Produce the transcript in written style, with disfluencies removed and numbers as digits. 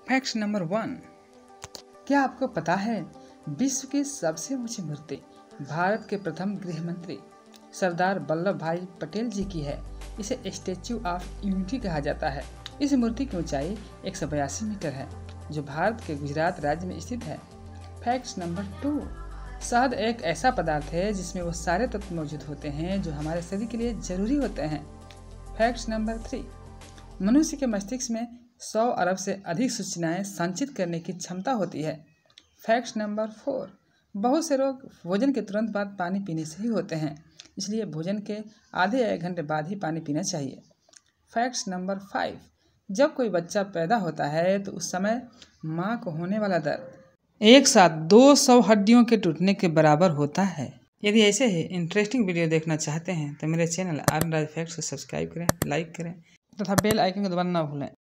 Fact number 1। क्या आपको पता है विश्व की सबसे ऊंची मूर्ति भारत के प्रथम गृह मंत्री सरदार वल्लभ भाई पटेल जी की है। इसे स्टैच्यू ऑफ यूनिटी कहा जाता है। इस मूर्ति की ऊंचाई 182 मीटर है, जो भारत के गुजरात राज्य में स्थित है। Fact number 2। शहद एक ऐसा पदार्थ है जिसमें वो सारे तत्व मौजूद होते हैं जो हमारे शरीर के लिए जरूरी होते हैं। Fact number 3। मनुष्य के मस्तिष्क में 100 अरब से अधिक सूचनाएं संचित करने की क्षमता होती है। Fact number 4। बहुत से रोग भोजन के तुरंत बाद पानी पीने से ही होते हैं, इसलिए भोजन के आधे या 1 घंटे बाद ही पानी पीना चाहिए। Fact number 5। जब कोई बच्चा पैदा होता है तो उस समय माँ को होने वाला दर्द एक साथ 200 हड्डियों के टूटने के बराबर होता है। यदि ऐसे ही इंटरेस्टिंग वीडियो देखना चाहते हैं तो मेरे चैनल आर्यन राज फैक्ट्स को सब्सक्राइब करें, लाइक करें तथा बेल आइकन को दबाना ना भूलें।